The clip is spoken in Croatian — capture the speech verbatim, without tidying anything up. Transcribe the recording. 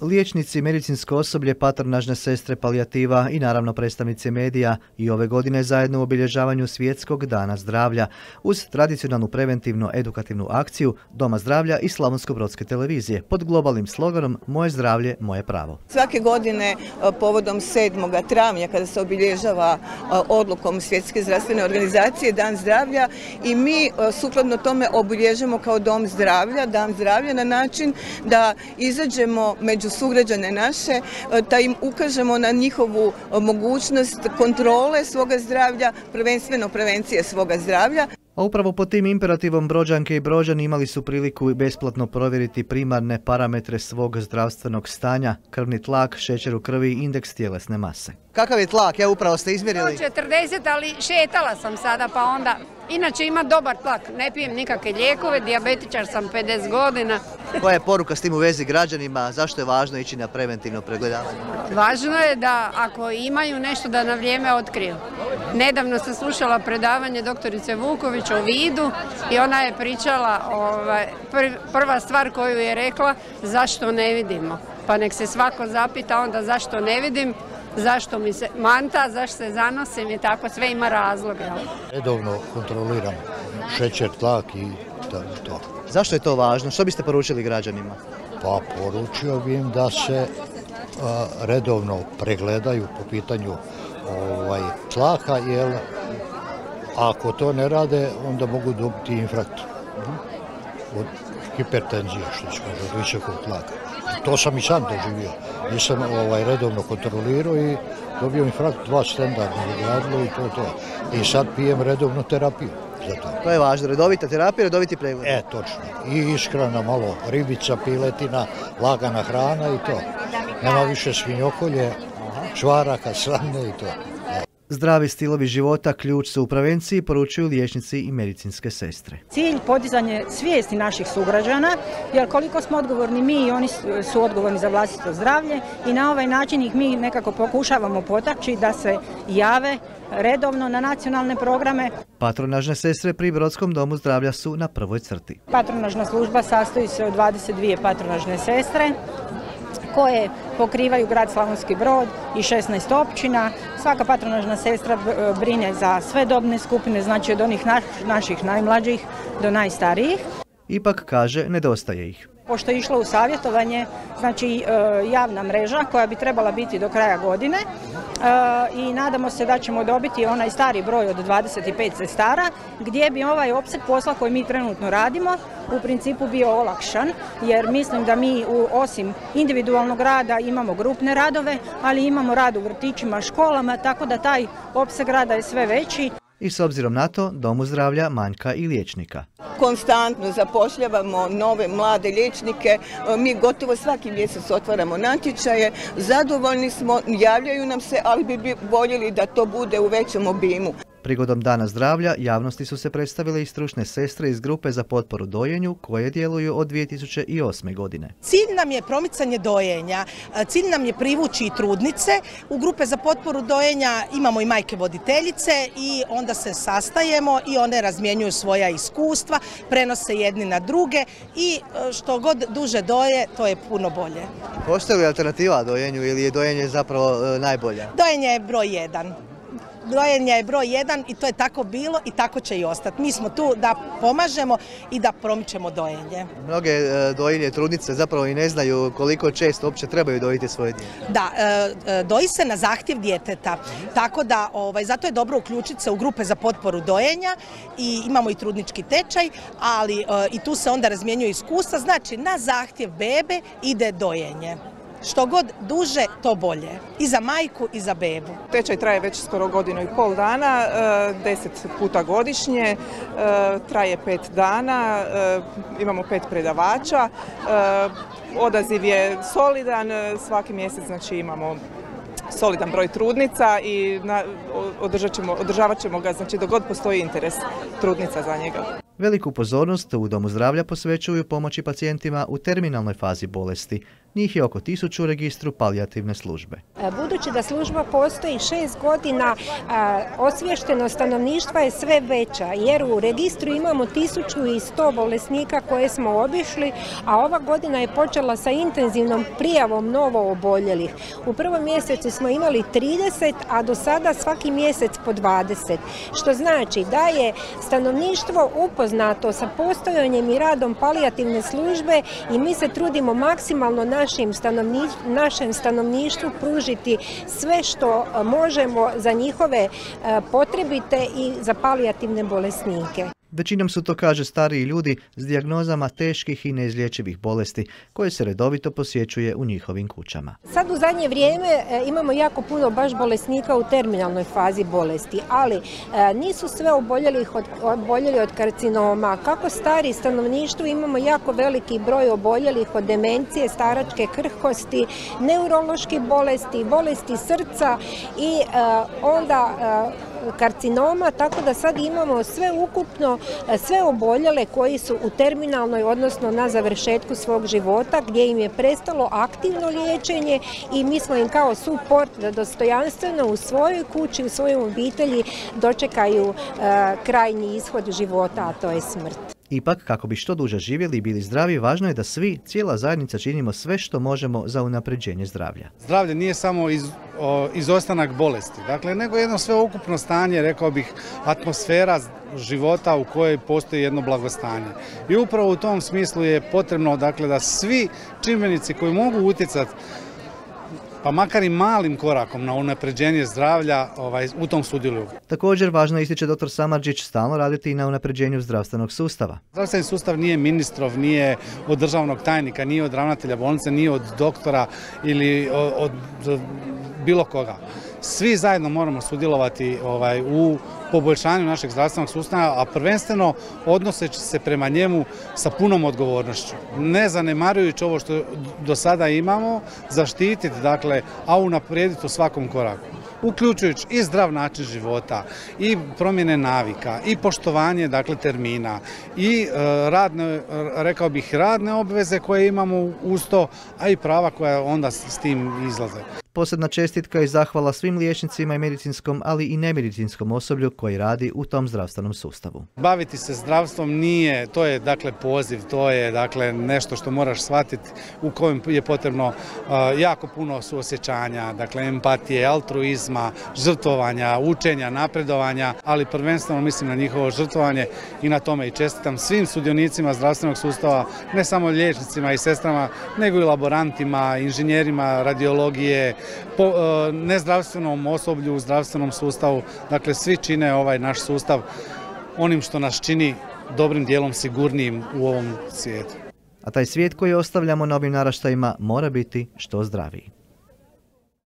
Liječnici, medicinsko osoblje, patronažne sestre, palijativa i naravno predstavnici medija i ove godine zajedno u obilježavanju Svjetskog dana zdravlja uz tradicionalnu preventivnu edukativnu akciju Doma zdravlja i Slavonsko-brodske televizije pod globalnim sloganom Moje zdravlje, moje pravo. Svake godine povodom sedmog travnja kada se obilježava odlukom Svjetske zdravstvene organizacije Dan zdravlja i mi sukladno tome obilježimo kao Dom zdravlja, Dan zdravlja na način da izađemo među sugrađane naše, da im ukažemo na njihovu mogućnost kontrole svoga zdravlja, prvenstveno prevencije svoga zdravlja. A upravo pod tim imperativom Brođanke i Brođani imali su priliku besplatno provjeriti primarne parametre svog zdravstvenog stanja, krvni tlak, šećer u krvi i indeks tjelesne mase. Kakav je tlak? Ja upravo ste izmjerili? četrdeset, ali šetala sam sada pa onda. Inače ima dobar tlak, ne pijem nikakve lijekove, dijabetičar sam pedeset godina. Koja je poruka s tim u vezi građanima? Zašto je važno ići na preventivno pregledavanje? Važno je da ako imaju nešto da na vrijeme otkriju. Nedavno sam slušala predavanje doktorice Vuković o vidu i ona je pričala, ovaj, prva stvar koju je rekla, zašto ne vidimo. Pa nek se svako zapita onda zašto ne vidim, zašto mi se manta, zašto se zanosim i tako, sve ima razloga. Redovno kontroliram šećer, tlak i to. Zašto je to važno? Što biste poručili građanima? Pa poručio bi im da se a, redovno pregledaju po pitanju ovaj, tlaka, jer ako to ne rade, onda mogu dobiti infarkt od hipertenzije, što se kaže, od visokog tlaka. To sam i sam doživio. Nisam ovaj, redovno kontrolirao i dobio infarkt, dva stenda mi radilo i to to. I sad pijem redovnu terapiju za to. To je važno, redovita terapija, redoviti pregled. E, točno. I ishrana malo, ribica, piletina, lagana hrana i to. Nema više svinjokolje, čvaraka, srane i to. Zdravi stilovi života ključ su u prevenciji, poručuju liječnici i medicinske sestre. Cilj podizanje svijesti naših sugrađana, jer koliko smo odgovorni mi i oni su odgovorni za vlastito zdravlje i na ovaj način ih mi nekako pokušavamo potaći da se jave redovno na nacionalne programe. Patronažne sestre pri Brodskom domu zdravlja su na prvoj crti. Patronažna služba sastoji se od dvadeset dvije patronažne sestre koje pokrivaju grad Slavonski Brod i šesnaest općina. Svaka patronažna sestra brine za sve dobne skupine, znači od onih naš, naših najmlađih do najstarijih. Ipak, kaže, nedostaje ih. Pošto je išlo u savjetovanje, znači javna mreža koja bi trebala biti do kraja godine i nadamo se da ćemo dobiti onaj stari broj od dvadeset pet sestara gdje bi ovaj opseg posla koji mi trenutno radimo u principu bio olakšan, jer mislim da mi u, osim individualnog rada imamo grupne radove, ali imamo rad u vrtićima, školama, tako da taj opseg rada je sve veći. I s obzirom na to, Domu zdravlja manjka i liječnika. Konstantno zapošljavamo nove mlade liječnike, mi gotovo svaki mjesec otvaramo natječaje, zadovoljni smo, javljaju nam se, ali bi voljeli da to bude u većem obimu. Prigodom Dana zdravlja javnosti su se predstavile i stručne sestre iz grupe za potporu dojenju koje djeluju od dvije tisuće osme. godine. Cilj nam je promicanje dojenja, cilj nam je privući i trudnice. U grupe za potporu dojenja imamo i majke voditeljice i onda se sastajemo i one razmjenjuju svoja iskustva, prenose jedni na druge i što god duže doje, to je puno bolje. Postoji li alternativa dojenju ili je dojenje zapravo najbolja? Dojenje je broj jedan. Dojenje je broj jedan i to je tako bilo i tako će i ostati. Mi smo tu da pomažemo i da promičemo dojenje. Mnoge dojilje trudnice zapravo i ne znaju koliko često uopće trebaju dojiti svoje dijete. Da, doji se na zahtjev djeteta, tako da ovaj, zato je dobro uključiti se u grupe za potporu dojenja i imamo i trudnički tečaj, ali i tu se onda razmjenjuju iskustva, znači na zahtjev bebe ide dojenje. Što god duže, to bolje. I za majku i za bebu. Tečaj traje već skoro godinu i pol dana, deset puta godišnje, traje pet dana, imamo pet predavača. Odaziv je solidan, svaki mjesec znači imamo solidan broj trudnica i na, održat ćemo, održavat ćemo ga znači dok god postoji interes trudnica za njega. Veliku pozornost u Domu zdravlja posvećuju pomoći pacijentima u terminalnoj fazi bolesti. Njih je oko tisuću u registru palijativne službe. Budući da služba postoji šest godina, osviještenost stanovništva je sve veća, jer u registru imamo tisuću i sto bolesnika koje smo obišli, a ova godina je počela sa intenzivnom prijavom novo oboljelih. U prvom mjesecu smo imali trideset, a do sada svaki mjesec po dvadeset, što znači da je stanovništvo upoznato sa postojanjem i radom palijativne službe i mi se trudimo maksimalno našim stanovniš, našem stanovništvu pružiti sve što možemo za njihove potrebite i za palijativne bolesnike. Većinom su to, kaže, stariji ljudi s dijagnozama teških i neizlječivih bolesti koje se redovito posjećuje u njihovim kućama. Sad u zadnje vrijeme imamo jako puno baš bolesnika u terminalnoj fazi bolesti, ali nisu sve oboljeli od, oboljeli od karcinoma. Kako stari stanovništvo imamo jako veliki broj oboljelih od demencije, staračke krhkosti, neurološke bolesti, bolesti srca i onda karcinoma, tako da sad imamo sve ukupno, sve oboljele koji su u terminalnoj, odnosno na završetku svog života, gdje im je prestalo aktivno liječenje i mi smo im kao suport da dostojanstveno u svojoj kući, u svojoj obitelji dočekaju uh, krajnji ishod života, a to je smrt. Ipak, kako bi što duže živjeli i bili zdravi, važno je da svi, cijela zajednica, činimo sve što možemo za unapređenje zdravlja. Zdravlje nije samo iz, o, izostanak bolesti, dakle, nego jedno sveukupno stanje, rekao bih, atmosfera života u kojoj postoji jedno blagostanje. I upravo u tom smislu je potrebno, dakle, da svi čimbenici koji mogu utjecati, pa makar i malim korakom na unapređenje zdravlja, ovaj, u tom sudjeluju. Također, važno ističe doktor Samardžić, stalno raditi i na unapređenju zdravstvenog sustava. Zdravstveni sustav nije ministrov, nije od državnog tajnika, nije od ravnatelja bolnice, nije od doktora ili od, od bilo koga. Svi zajedno moramo sudjelovati ovaj, u poboljšanju našeg zdravstvenog sustava, a prvenstveno odnoseći se prema njemu sa punom odgovornošću. Ne zanemarujući ovo što do sada imamo, zaštititi, dakle, a unaprijediti u svakom koraku. Uključujući i zdrav način života, i promjene navika, i poštovanje, dakle, termina, i e, radne, rekao bih, radne obveze koje imamo uz to, a i prava koja onda s tim izlaze. Posebna čestitka i zahvala svim liječnicima i medicinskom, ali i nemedicinskom osoblju koji radi u tom zdravstvenom sustavu. Baviti se zdravstvom nije, to je dakle poziv, to je dakle nešto što moraš shvatiti, u kojem je potrebno uh, jako puno suosjećanja, dakle empatije, altruizma, žrtvovanja, učenja, napredovanja, ali prvenstveno mislim na njihovo žrtvovanje i na tome i čestitam svim sudionicima zdravstvenog sustava, ne samo liječnicima i sestrama, nego i laborantima, inženjerima radiologije, po uh, nezdravstvenom osoblju u zdravstvenom sustavu. Dakle, svi čine ovaj naš sustav onim što nas čini dobrim dijelom sigurnijim u ovom svijetu. A taj svijet koji ostavljamo novim naraštajima mora biti što zdraviji.